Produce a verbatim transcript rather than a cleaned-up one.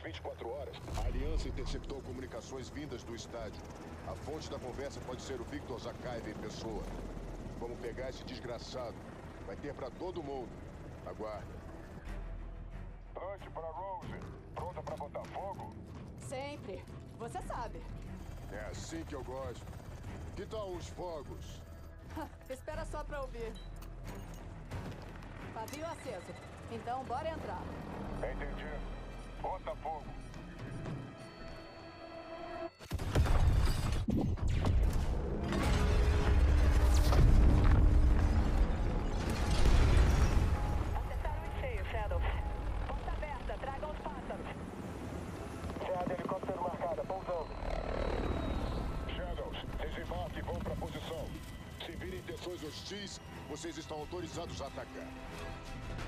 vinte e quatro horas. A Aliança interceptou comunicações vindas do estádio. A fonte da conversa pode ser o Victor Zakhaev em pessoa. Vamos pegar esse desgraçado. Vai ter pra todo mundo. Aguarda. Antes pra Rose. Pronta pra botar fogo? Sempre. Você sabe. É assim que eu gosto. Que tal os fogos? Espera só pra ouvir. Pavio aceso. Então, bora entrar. Entendi. Bota fogo. Acertaram em cheio, Shadows. Porta aberta, tragam os pássaros. Seada helicóptero marcada, pousando. Shadows, desembarque e vão pra posição. Se virem intenções hostis, vocês estão autorizados a atacar.